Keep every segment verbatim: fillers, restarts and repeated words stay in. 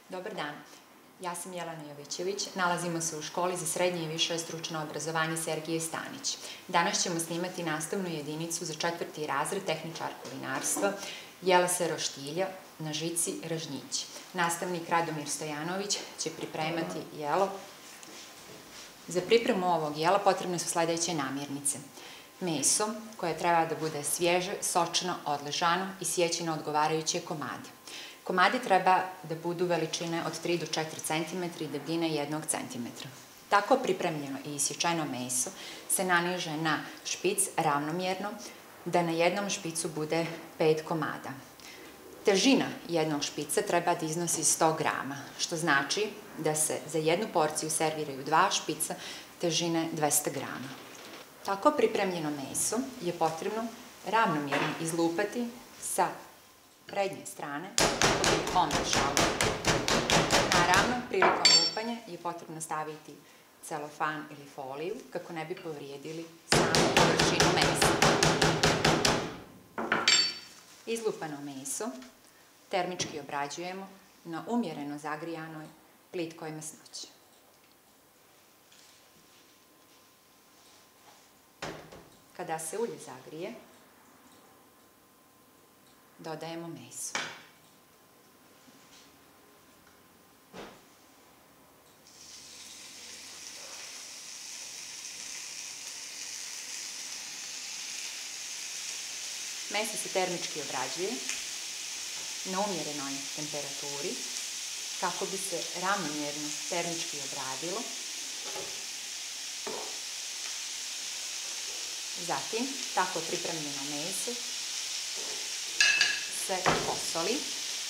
Dobar dan, ja sam Jelena Jovićević, nalazimo se u školi za srednje i više stručno obrazovanje Sergije Stanić. Danas ćemo snimati nastavnu jedinicu za četvrti razred tehničar kulinarstva Jela se roštilja na žici Ražnjić. Nastavnik Radomir Stojanović će pripremati jelo. Za pripremu ovog jela potrebne su sledeće namirnice. Meso, koje treba da bude svježe, sočno, odležano i sjeći na odgovarajuće komade. Komadi treba da budu veličine od tri do četiri centimetra i debljine jednog centimetra. Tako pripremljeno i isječeno meso se naniže na špic ravnomjerno, da na jednom špicu bude pet komada. Težina jednog špica treba da iznosi sto grama, što znači da se za jednu porciju serviraju dva špica težine dvesta grama. Tako pripremljeno meso je potrebno ravnomjerno izlupati sa prednje strane kako bi omešalo. Naravno, prilikom lupanja je potrebno staviti celofan ili foliju kako ne bi povrijedili samu površinu mesa. Izlupano meso termički obrađujemo na umjereno zagrijanoj plitkoj masnoći. Kada se ulje zagrije, dodajemo meso. Meso se termički obrađuje na umjerenoj temperaturi kako bi se ravnomjerno termički obradilo. Zatim, tako pripremljeno meso se posoli.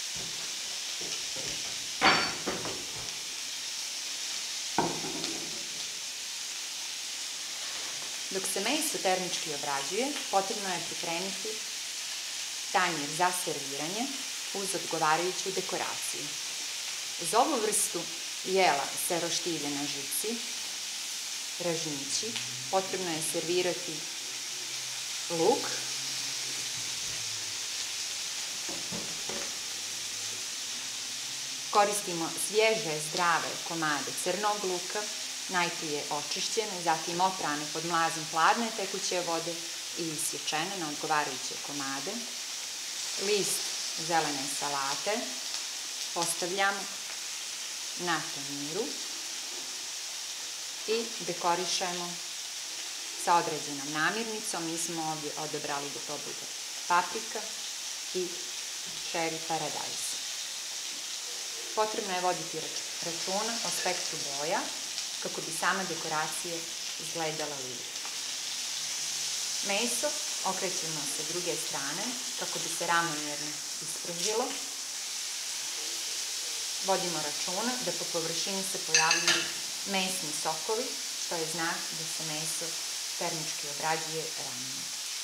Dok se meso termički obrađuje, potrebno je pripremiti tanjir za serviranje uz odgovarajuću dekoraciju. Uz ovu vrstu jela se roštilje na žici Ražnjići potrebno je servirati luk, koristimo svježe, zdrave komade crnog luka, najprije očišćene, zatim oprane pod mlazom hladne tekuće vode i isječene na odgovarajuće komade. List zelene salate postavljamo na tanjiru i dekorišemo sa određenom namirnicom. Mi smo ovdje odabrali da to bude paprika i čeri paradajz. Potrebno je voditi računa o spektru boja kako bi sama dekoracija izgledala lijepo. Meso okrećemo sa druge strane kako bi se ravnomjerno ispržilo. Vodimo računa da po površini se pojavljuju mesni sokovi, što je znak da se meso termički obrađuje ranije.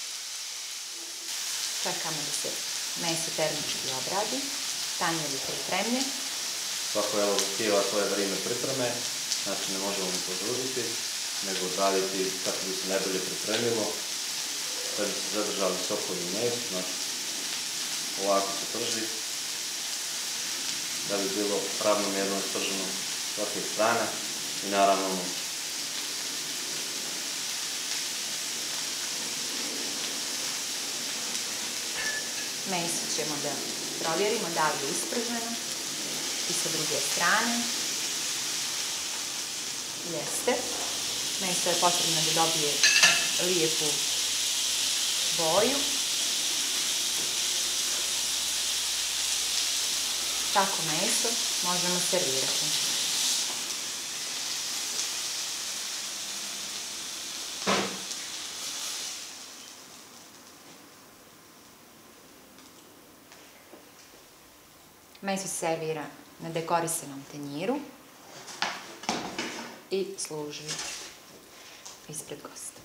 Čekamo da se meso termički obradi, tanjir je pripremljen. Svako jelo zahtijeva svoje vrijeme pripreme, znači ne možemo ni požuriti, nego odraditi kako bi se najbolje pripremilo, da bi se zadržali sokovi u mesu, znači ovako se prži, da bi bilo ravnomjerno isprženo s svake strane i naravno unutra. Meso ćemo da provjerimo da li je isprženo i sa druge strane. Jeste. Meso je potrebno da dobije lijepu boju. Tako meso možemo servirati. Meso se servira na dekorisanom tanjiru i služi ispred gosta.